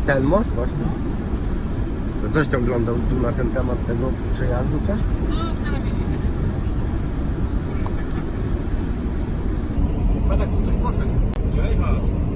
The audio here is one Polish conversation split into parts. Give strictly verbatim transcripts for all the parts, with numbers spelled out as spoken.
ten most właśnie? To coś to oglądał tu na ten temat tego przejazdu coś? No, w telewizji. Patrz, tu coś poszedł. Przejechał.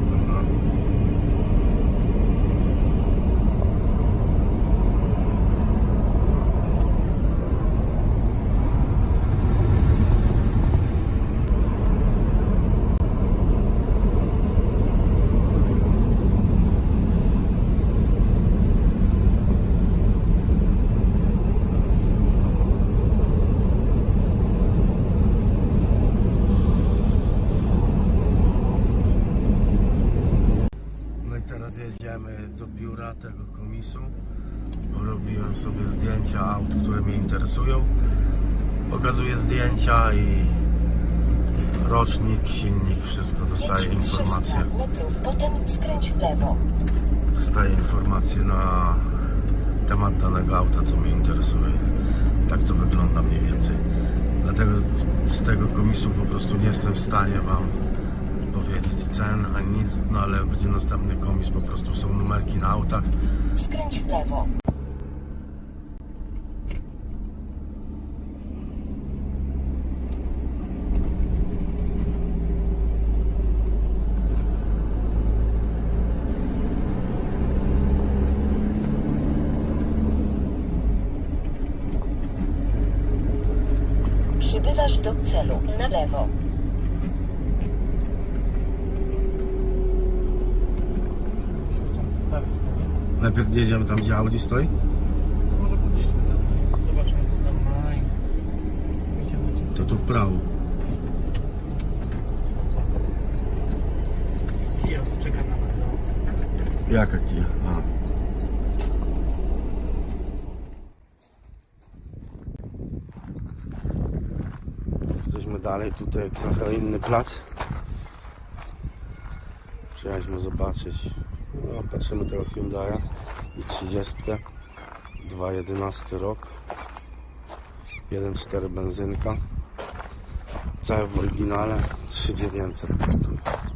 Jedziemy do biura tego komisu. Robiłem sobie zdjęcia aut, które mnie interesują. Pokazuję zdjęcia i rocznik, silnik, wszystko dostaje informacje. metrów, potem skręć w lewo. Dostaję informacje na temat danego auta, co mnie interesuje. Tak to wygląda mniej więcej. Dlatego z tego komisu po prostu nie jestem w stanie wam powiedzieć cen ani nic, no ale będzie następny komis, po prostu są numerki na autach. Skręć w lewo. Przybywasz do celu na lewo. Najpierw jedziemy tam, gdzie Audi stoi? Może podjedziemy tam, zobaczmy co tam ma i idziemy. To tu w prawo. Kiosk czeka na nas. Jaka Kia? A. Jesteśmy dalej, tutaj trochę inny plac. Przyjechaliśmy zobaczyć. No, patrzymy tego Hyundai'a i trzydziestkę, dwa jedenasty rok, jeden cztery benzynka, cały w oryginale, trzy dziewięćset kosztuje.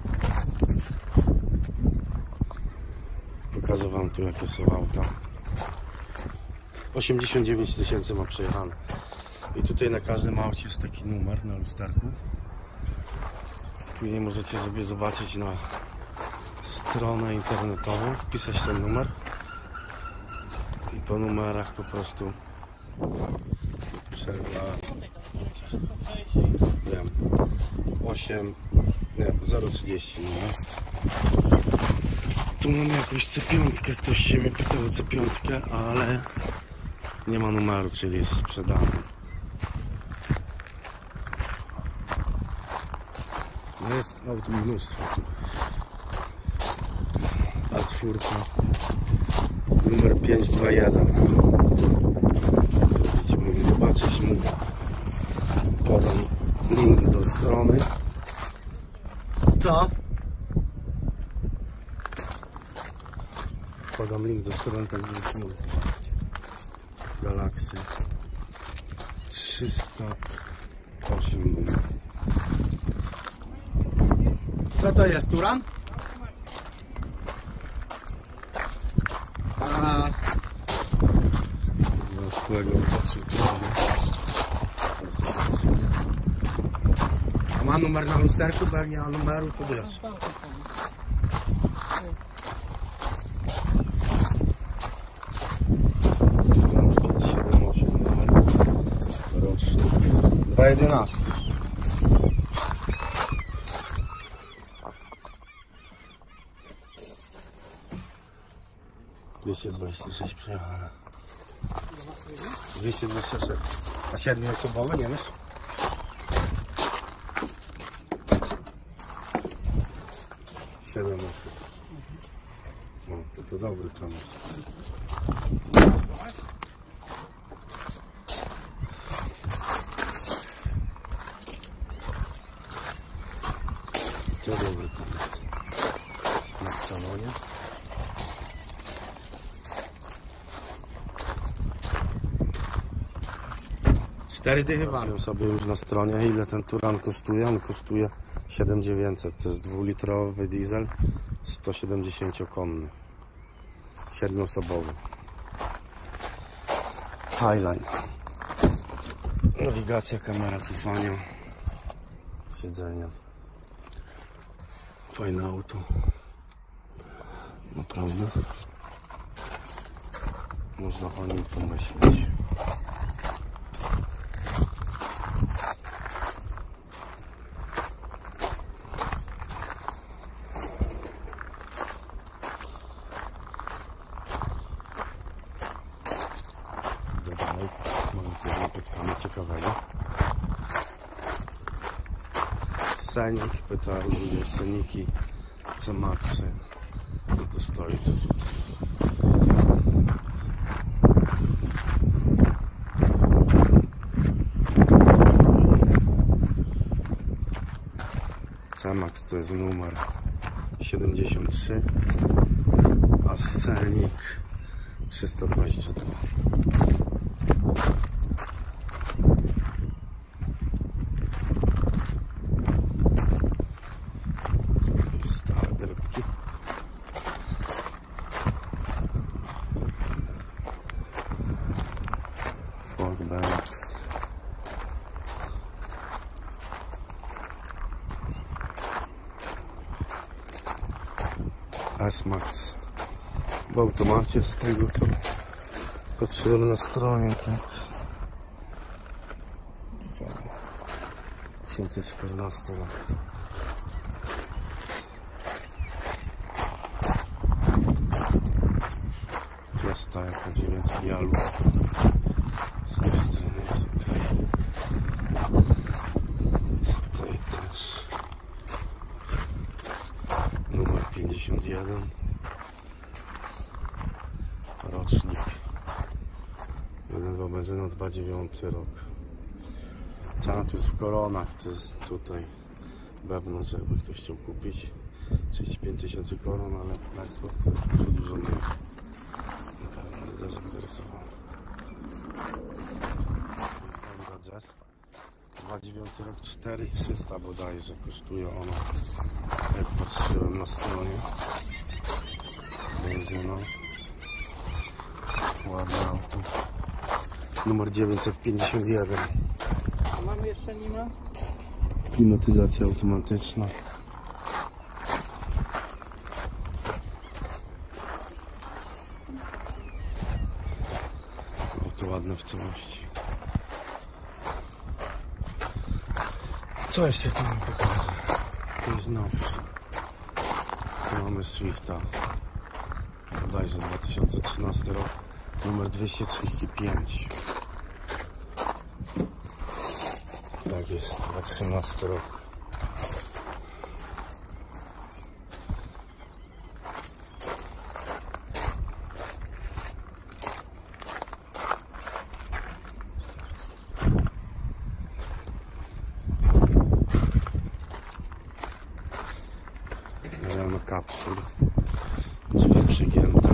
Pokażę wam tu, jakie są auta. osiemdziesiąt dziewięć tysięcy ma przejechane. I tutaj na każdym aucie jest taki numer na lusterku. Później możecie sobie zobaczyć na stronę internetową, wpisać ten numer i po numerach po prostu przerwa wiem osiem, nie, zero trzydzieści, nie? Tu mamy jakąś C pięć, ktoś się mnie pytał o C pięć, ale nie ma numeru, czyli jest sprzedany. No jest aut mnóstwo. A cztery numer pięć dwa jeden. Będziecie mogli zobaczyć mu. Podam link do strony. Co? Podam link do strony, tak żebyście mogli zobaczyć. Galaxy trzysta osiem numer. Co to jest, Turan? A zwykłego A ma numer na lusterku? Bo jak nie ma numeru, to wiesz. pięć siedem osiem numer roczny dwa jedenaście. dwieście dwadzieścia sześć przejechane. dwieście dwadzieścia sześć. A siedmioosobowe, nie wiesz? siedem osób. No, to to dobry temat. To dobry temat. Na salonie. cztery dychy warto. Sobie już na stronie, ile ten Turan kosztuje. On kosztuje siedem tysięcy dziewięćset. To jest dwulitrowy diesel sto siedemdziesiąt konny. siedmioosobowy. Highline. Nawigacja, kamera cofania, siedzenia. Fajne auto. Naprawdę. Można o nim pomyśleć. Dalej może coś napotkamy ciekawego. Senik, petardy, seniki, C-Maxy. No to stoi to tutaj. C-Max to jest numer siedemdziesiąt trzy, a Senik trzysta dwadzieścia dwa. Stare derebki. Ford B M X. S-Max w automacie, z tego to patrzyłem na stronie, tak. dwa tysiące czternasty rok. Fiesta jako dziewięć dialów. Z tej strony jest ok. Z tej też. Numer pięćdziesiąt jeden. Rocznik jeden dwa benzyna, dwa dziewiąty rok. Cena tu jest w koronach, to jest tutaj wewnątrz, jakby ktoś chciał kupić. trzydzieści pięć tysięcy koron, ale na eksport to jest dużo, dużo mniej. Na pewno zderzak zarysowany. Jazz dwa dziewiąty rok, cztery tysiące trzysta bodajże kosztuje ona, jak patrzyłem na stronie. Benzyna. Ładne auto. Numer dziewięćset pięćdziesiąt jeden. A mamy jeszcze nie ma? Klimatyzacja automatyczna. Auto ładne w całości. Co jeszcze tu mam pokażę? To jest nowsze. Tu mamy Swifta. Bodajże dwa tysiące trzynasty rok. Numer dwieście trzydzieści pięć. Tak jest, dwa tysiące trzynasty rok. Rano kapsul. Drzwi przygięte.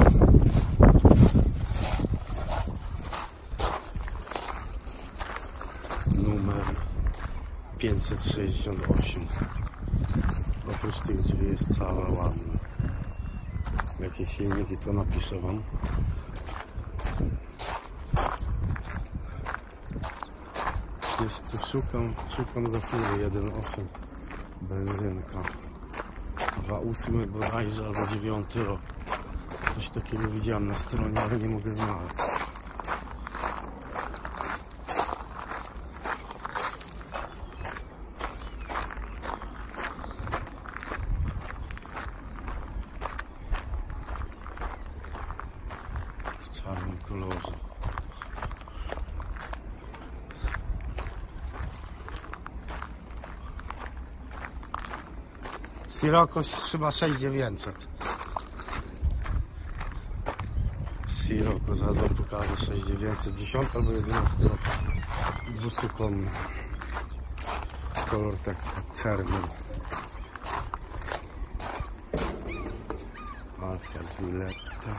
Numer pięćset sześćdziesiąt osiem. Oprócz tych drzwi jest cała ładna. Jakie silniki, to napiszę wam. Jest tu, szukam, szukam za chwilę jeden osiem benzynka. dwa ósmy bodajże albo dziewiąty rok. Coś takiego widziałem na stronie, ale nie mogę znaleźć. W czarnym kolorze. Sirocco chyba sześć tysięcy dziewięćset. Sirocco, zaraz wam pokażę, sześć tysięcy dziewięćset, dziesiąty albo jedenasty rok. dwustukonny. Kolor tak czerny. Alfa Villetta.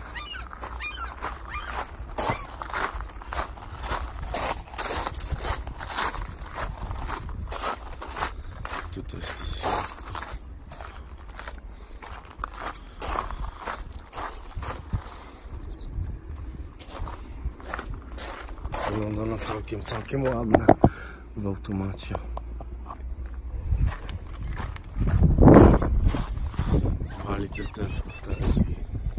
Tutaj jest to Sirocco. całkiem, całkiem ładne w automacie. dwa litry też w Tereski.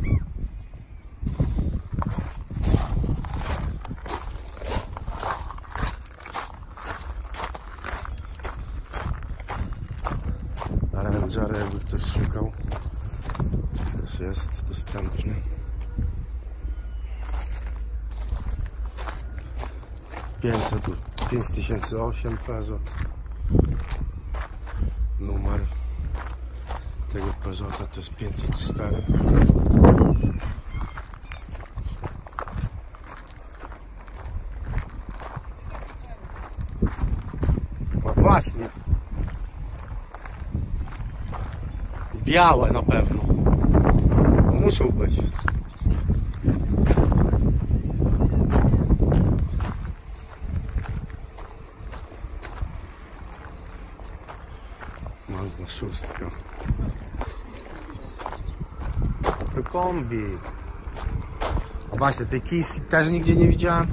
Ranger, jakby ktoś szukał, też jest dostępny. pięćset, pięć tysięcy osiem Peugeot. Numer tego Peugeota to jest pięćset cztery. No właśnie. Białe na pewno. Muszą być. Mazda szóstka. To kombi. A właśnie, tej Kisy też nigdzie nie widziałem.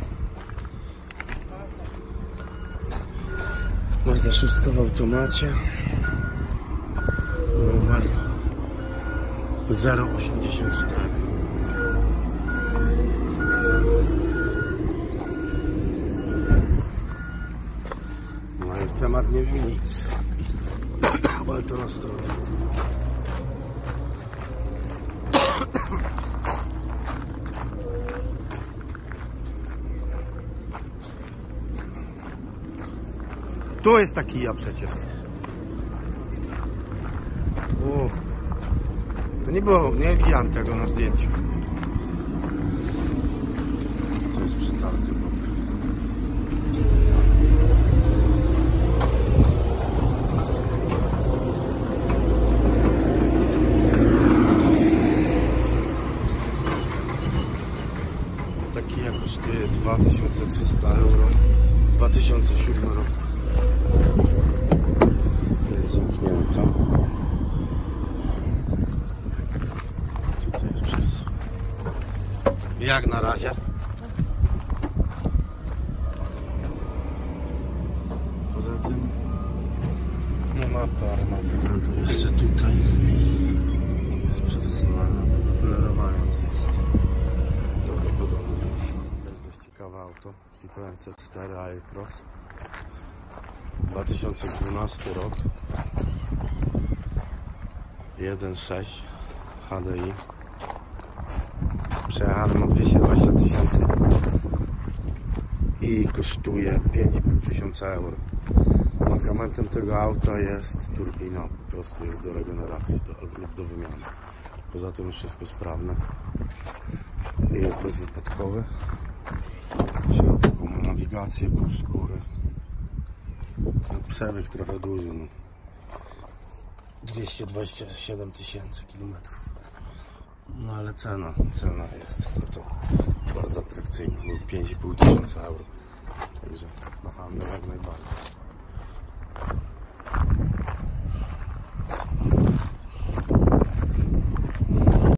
Mazda szóstka w automacie. Numer zero osiemdziesiąt cztery. No i temat nie wiem nic. Ale to na stronie. Tu jest taki ja przecież. O, to nie było, nie widziałem tego na zdjęciu. To jest przetarty bok. Taki jak kosztuje dwa tysiące trzysta euro. dwa tysiące siódmy rok. Jest zamknięta. Tutaj jest przez... Jak na razie? Poza tym nie ma parma. To jeszcze tutaj jest przerysowane. Polerowanie to jest prawdopodobnie. To jest dość ciekawe auto. Citroen C cztery Aircross. dwa tysiące dwunasty rok. jeden sześć H D I. Przejechany ma dwieście dwadzieścia tysięcy i kosztuje pięć i pół tysiąca euro. Mankamentem tego auta jest turbina, po prostu jest do regeneracji do, lub do wymiany. Poza tym wszystko sprawne. Jest bezwypadkowy. W środku ma nawigację, półskóry. Przebieg trochę duży, no. dwieście dwadzieścia siedem tysięcy kilometrów. No ale cena, cena jest za to bardzo atrakcyjna, pięć i pół tysiąca euro. Także na handel jak najbardziej.